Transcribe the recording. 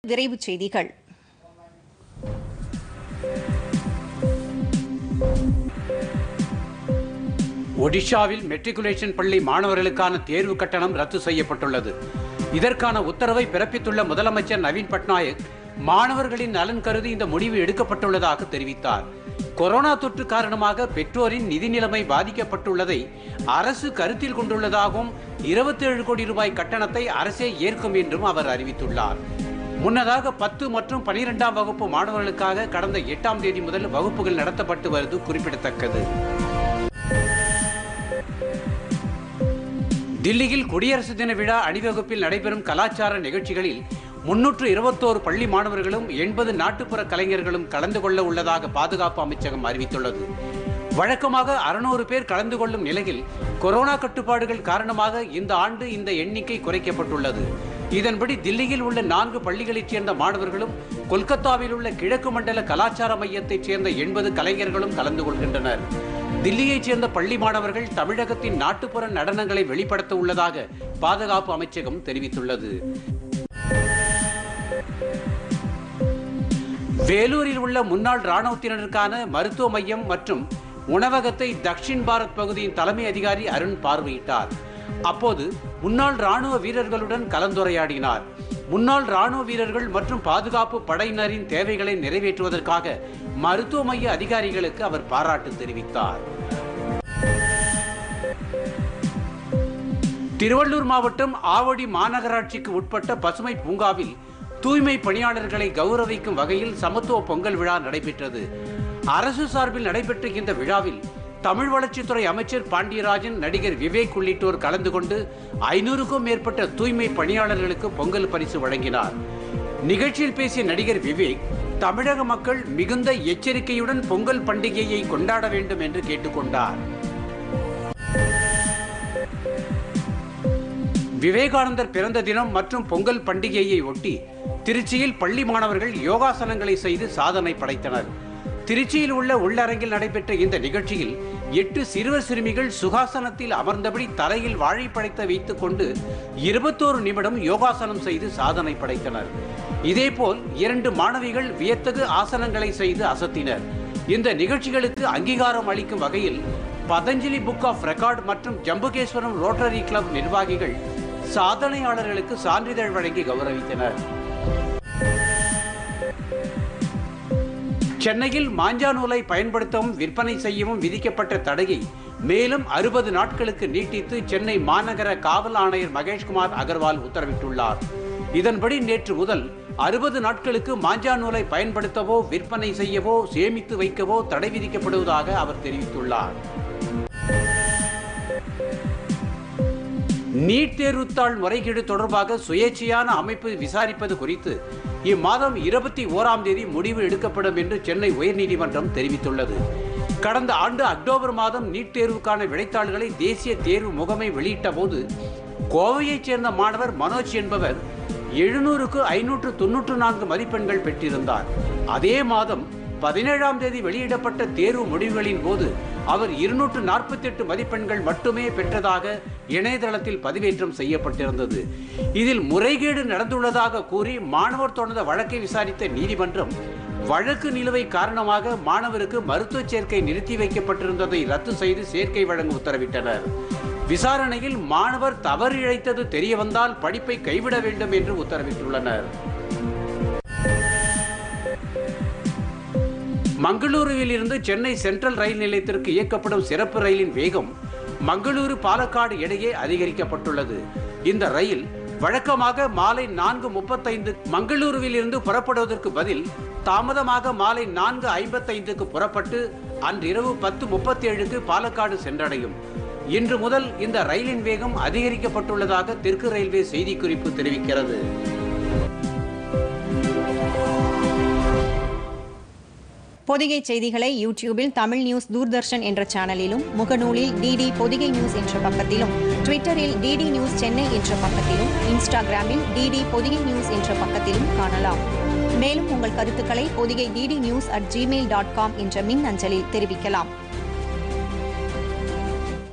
விரைவுச் செய்திகள். ஒடிஷாவில் மெட்ரிகுலேஷன் பள்ளி மாணவர்களுக்கான தேர்வு கட்டணம் ரத்து செய்யப்பட்டுள்ளது. இதற்கான உத்தரவை பிறப்பித்துள்ள முதலமைச்சர் நவீன் பட்நாயக் மாணவர்களின் நலன் கருதி இந்த முடிவு எடுக்கப்பட்டுள்ளதாக தெரிவித்தார். கொரோனா தொற்று காரணமாக பெற்றோரின் நிதி நிலைமை பாதிக்கப்பட்டுள்ளதை அரசு கருத்தில் கொண்டுள்ளதாகவும் 27 கோடி ரூபாய் கட்டணத்தை அரசே ஏற்கும் என்றும் அவர் அறிவித்துள்ளார். முன்னதாக 10 மற்றும் 12ஆம் வகுப்பு மாணவர்களுக்காக கடந்த 8ஆம் தேதி முதல் வகுப்புகள் நடத்தப்பட்டு வருவது குறிப்பிடத்தக்கது. தில்லியில் குடியரசு தின விழா அணிவகுப்பில் நடைபெறும் கலாச்சார நிகழ்ச்சிகளில் 321 பள்ளி மாணவர்களும் 80 நாட்டுப்புற கலைஞர்களும் கலந்து கொள்ள உள்ளதாக பாதுகாப்பு அமைச்சகம் அறிவித்துள்ளது. வழக்கமாக 600 பேர் கலந்து கொள்ளும் நிலையில் கொரோனா கட்டுப்பாடுகள் காரணமாக இந்த ஆண்டு இந்த எண்ணிக்கை குறைக்கப்பட்டுள்ளது. இதன்படி தில்லியில் உள்ள 4 பள்ளிகளைச் சேர்ந்த மாணவர்களும் கொல்கத்தாவில் உள்ள கிழக்கு மண்டல கலாச்சார மையத்தைச் சேர்ந்த 80 கலைஞர்களும் கலந்து கொள்கின்றனர். தில்லியைச் சேர்ந்த பள்ளி மாணவர்கள் தமிழகத்தின் நாட்டுப்புற நடனங்களை வெளிப்படுத்த உள்ளதாக பாதுகாப்பு அமைச்சகம் தெரிவித்துள்ளது. வேலூரில் உள்ள முன்னாள் இராணுவத்தினருக்கான மருத்துவ மையம் மற்றும் உணவகத்தை தக்ஷின் பாரத் பகுதியின் தலைமை அதிகாரி அருண் பார்வையிட்டார். அப்போது முன்னாள் இராணுவ வீரர்களுடன் கலந்துரையாடினார். முன்னாள் இராணுவ வீரர்கள் மற்றும் பாதுகாப்பு படையினரின் தேவைகளை நிறைவேற்றுவதற்காக மருத்துவ மைய அதிகாரிகளுக்கு அவர் பாராட்டு தெரிவித்தார். திருவள்ளூர் மாவட்டம் ஆவடி மாநகராட்சிக்கு உட்பட்ட பசுமை பூங்காவில் தூய்மை பணியாளர்களை கௌரவிக்கும் வகையில் சமத்துவ பொங்கல் விழா நடைபெற்றது. அரசு சார்பில் நடைபெற்ற இந்த விழாவில் தமிழ் வளர்ச்சித்துறை அமைச்சர் பாண்டியராஜன், நடிகர் விவேக் உள்ளிட்டோர் கலந்து கொண்டு 500க்கும் மேற்பட்ட தூய்மை பணியாளர்களுக்கு பொங்கல் பரிசு வழங்கினார். நிகழ்ச்சியில் பேசிய நடிகர் விவேக் தமிழக மக்கள் மிகுந்த எச்சரிக்கையுடன் பொங்கல் பண்டிகையை கொண்டாட வேண்டும் என்று கேட்டுக்கொண்டார். விவேகானந்தர் பிறந்த தினம் மற்றும் பொங்கல் பண்டிகையை ஒட்டி திருச்சியில் பள்ளி மாணவர்கள் யோகாசனங்களை செய்து சாதனை படைத்தனர். திருச்சியில் உள்ள உள்ளரங்கில் நடைபெற்ற இந்த நிகழ்ச்சியில் 8 சிறுவர் சிறுமிகள் சுகாசனத்தில் அமர்ந்தபடி தலையில் வாழைப்பழத்தை வைத்துக் கொண்டு 21 நிமிடம் யோகாசனம் செய்து சாதனை படைத்தனர். இதேபோல் 2 மாணவிகள் வியத்தகு ஆசனங்களை செய்து அசத்தினர். இந்த நிகழ்ச்சிகளுக்கு அங்கீகாரம் அளிக்கும் வகையில் பதஞ்சலி புக் ஆஃப் ரெக்கார்ட் மற்றும் ஜம்புகேஸ்வரம் ரோட்டரி கிளப் நிர்வாகிகள் சாதனையாளர்களுக்கு சான்றிதழ் வழங்கி கௌரவித்தனர். சென்னையில் மாஞ்சா நூலை பயன்படுத்தவும் விற்பனை செய்யவும் விதிக்கப்பட்ட தடையை மேலும் 60 நாட்களுக்கு நீட்டித்து சென்னை மாநகர காவல் ஆணையர் மகேஷ்குமார் அகர்வால் உத்தரவிட்டுள்ளார். இதன்படி நேற்று முதல் 60 நாட்களுக்கு மாஞ்சா நூலை பயன்படுத்தவோ விற்பனை செய்யவோ சேமித்து வைக்கவோ தடை விதிக்கப்படுவதாக அவர் தெரிவித்துள்ளார். நீட் தேர்வுத்தாள் முறைகேடு தொடர்பாக சுயேட்சையான அமைப்பு விசாரிப்பது குறித்து இம்மாதம் 21ஆம் தேதி முடிவு எடுக்கப்படும் என்று சென்னை உயர்நீதிமன்றம் தெரிவித்துள்ளது. கடந்த ஆண்டு அக்டோபர் மாதம் நீட் தேர்வுக்கான விடைத்தாள்களை தேசிய தேர்வு முகமை வெளியிட்ட போது கோவையைச் சேர்ந்த மாணவர் மனோஜ் என்பவர் 700க்கு 594 மதிப்பெண்கள் பெற்றிருந்தார். அதே மாதம் 17ஆம் தேதி வெளியிடப்பட்ட தேர்வு முடிவுகளின் போது அவர் 248 மதிப்பெண்கள் மட்டுமே பெற்றதாக இணையதளத்தில் பதிவேற்றம் செய்யப்பட்டிருந்தது. இதில் முறைகேடு நடந்துள்ளதாக கூறி மாணவர் தொடர்ந்த வழக்கை விசாரித்த நீதிமன்றம் வழக்கு நிலுவை காரணமாக மாணவருக்கு மருத்துவ சேர்க்கை நிறுத்தி வைக்கப்பட்டிருந்ததை ரத்து செய்து சேர்க்கை வழங்க உத்தரவிட்டனர். விசாரணையில் மாணவர் தவறு இழைத்தது தெரியவந்தால் படிப்பை கைவிட வேண்டும் என்று உத்தரவிட்டுள்ளனர். மங்களூருவில் இருந்து சென்னை சென்ட்ரல் ரயில் நிலையத்திற்கு இயக்கப்படும் சிறப்பு ரயிலின் வேகம் மங்களூரு பாலக்காடு இடையே அதிகரிக்கப்பட்டுள்ளது. இந்த ரயில் வழக்கமாக மாலை 4:35 மங்களூருவில் இருந்து புறப்படுவதற்கு பதில் தாமதமாக மாலை 4:55க்கு புறப்பட்டு அன்றிரவு 10:37க்கு பாலக்காடு சென்றடையும். இன்று முதல் இந்த ரயிலின் வேகம் அதிகரிக்கப்பட்டுள்ளதாக தெற்கு ரயில்வே செய்திக்குறிப்பு தெரிவிக்கிறது. பொதிகை செய்திகளை யூடியூபில் தமிழ் நியூஸ் தூர்தர்ஷன் என்ற சேனலிலும், முகநூலில் டிடி பொதிகை நியூஸ் என்ற பக்கத்திலும், ட்விட்டரில் டிடி நியூஸ் சென்னை என்ற பக்கத்திலும், இன்ஸ்டாகிராமில் டிடி பொதிகை நியூஸ் என்ற பக்கத்திலும் காணலாம். மேலும் உங்கள் கருத்துக்களை பொதிகை ddnews@gmail.com என்ற மின் அஞ்சலில் தெரிவிக்கலாம்.